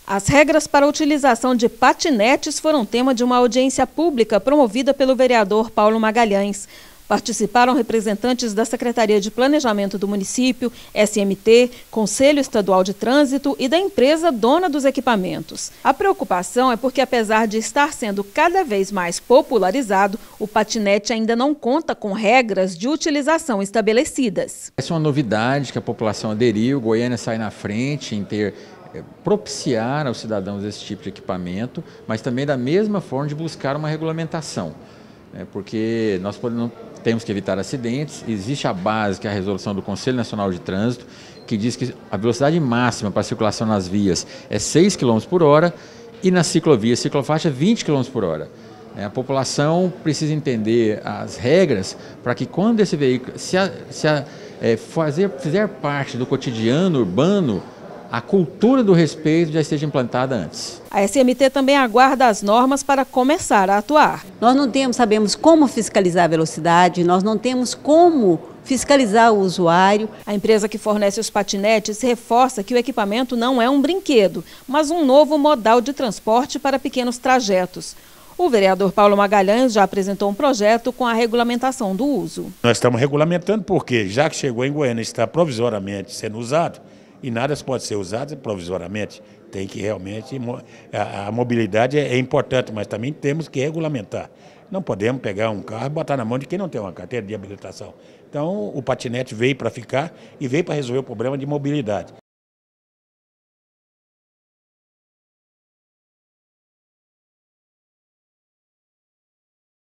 As regras para a utilização de patinetes foram tema de uma audiência pública promovida pelo vereador Paulo Magalhães. Participaram representantes da Secretaria de Planejamento do município, SMT, Conselho Estadual de Trânsito e da empresa dona dos equipamentos. A preocupação é porque, apesar de estar sendo cada vez mais popularizado, o patinete ainda não conta com regras de utilização estabelecidas. Essa é uma novidade que a população aderiu, Goiânia sai na frente em propiciar aos cidadãos esse tipo de equipamento, mas também da mesma forma de buscar uma regulamentação, porque nós temos que evitar acidentes. Existe a base, que é a resolução do Conselho Nacional de Trânsito, que diz que a velocidade máxima para a circulação nas vias é 6 km por hora e na ciclovia, ciclofaixa, 20 km por hora. A população precisa entender as regras para que quando esse veículo fizer parte do cotidiano urbano, a cultura do respeito já esteja implantada antes. A SMT também aguarda as normas para começar a atuar. Nós não sabemos como fiscalizar a velocidade, nós não temos como fiscalizar o usuário. A empresa que fornece os patinetes reforça que o equipamento não é um brinquedo, mas um novo modal de transporte para pequenos trajetos. O vereador Paulo Magalhães já apresentou um projeto com a regulamentação do uso. Nós estamos regulamentando porque, já que chegou em Goiânia, está provisoriamente sendo usado, e nada pode ser usado provisoriamente. Tem que realmente, a mobilidade é importante, mas também temos que regulamentar. Não podemos pegar um carro e botar na mão de quem não tem uma carteira de habilitação. Então, o patinete veio para ficar e veio para resolver o problema de mobilidade.